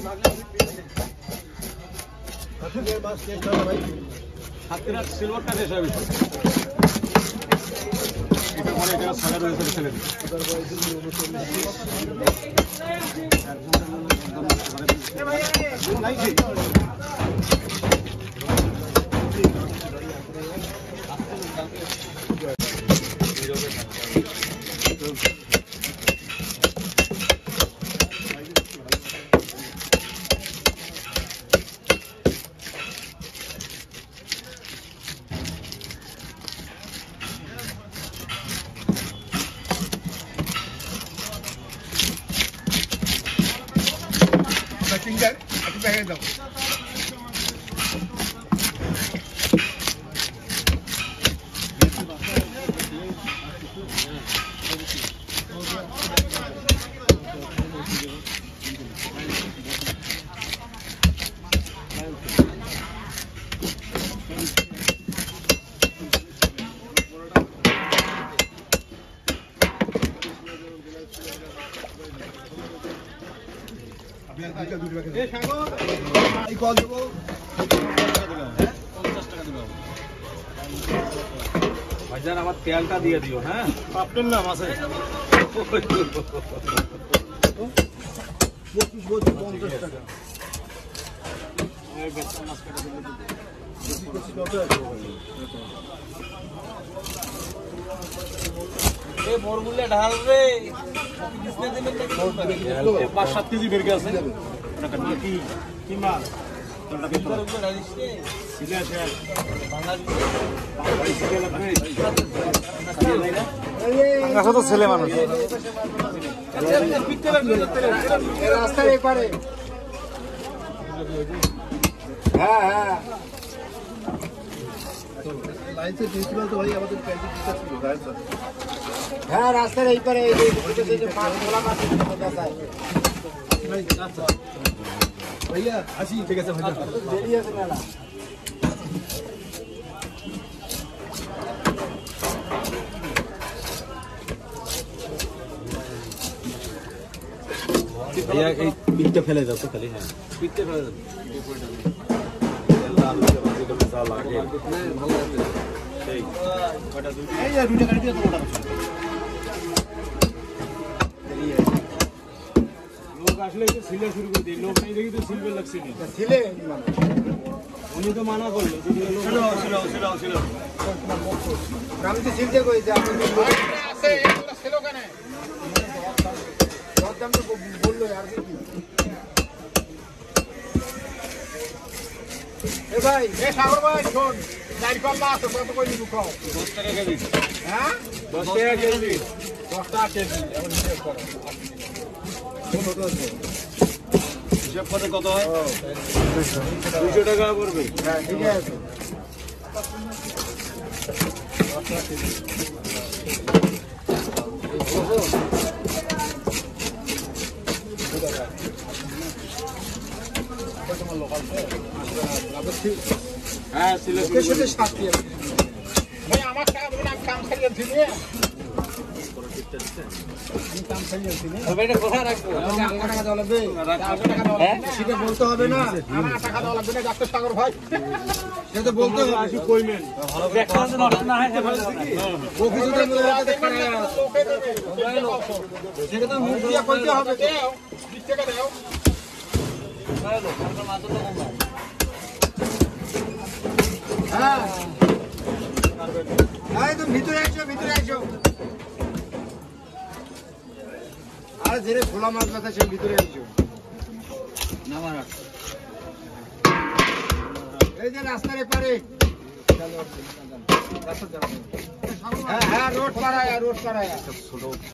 সিলভারটা শেষ হবে এটা পরে এটা সাদা রয়েছে ছেলে Aku pengen dong. ভাইজান আমার তেলটা দিয়ে দিও হ্যাঁ আপনার নাম আছে 50 টাকা বরগুলে ঢাল রে 5-7 কেজি বের গেছে কি মাছ ছেলে মানুষ রাস্তার এপারে হ্যাঁ হ্যাঁ হ্যাঁ রাস্তার এইপারে ভাইয়া আসি ঠিক আছে দেরি আছে মেলা भैया एक पिट्टे फैले जाओ तो खाली है पिट्टे फैले जाओ लाल के बाद का मसाला आ गया ভালো আছে সেই কটা দুটো এই যে দুটো কাটি দিয়ে তোটা লোক আসলে তো সিলে শুরু করে দেই লোক নাই দেখি তো সিলবে লাগছে না ছিলে উনি তো মানা করলো যদি লোক ছিল আমি তো সিলতে কই যে আপনি আছে এগুলো ছিল কেন দাম তো বললো আর কি এ ভাই এ সাগর ভাই শোন চার পাল্লা আছে কত কই নিব খাও 10 টাকা কেজি হ্যাঁ 10 টাকা কেজি 10 টাকা কেজি এখন হিসাব করো কত আছে হিসাব করে কত হয় 200 টাকা পড়বে হ্যাঁ ঠিক আছে 10 টাকা কেজি হ্যাঁ সিলে সাথে সাথে ভাই আমার টাকা দেবেন আমি কাম খাইয়ে দিই আমি কাম খাইয়ে দিই তবে এটা কোথায় রাখবো আমার টাকা দেওয়া লাগবে সেটা বলতে হবে না আমার টাকা দেওয়া লাগবে না ডাক্তার সাগর ভাই সেটা বলতে হবে আসি কইমেন একটা নষ্ট না হয় অফিসে সেটা তো মুখ দিয়ে কইতে হবে দাও 20 টাকা দাও হ্যাঁ হ্যাঁ তুমি ভিতরে আসো আরে ধীরে খোলা মাছ কথা সে ভিতরে আসো এই যে রাস্তার এপারে হ্যাঁ হ্যাঁ রোড পাড়ায়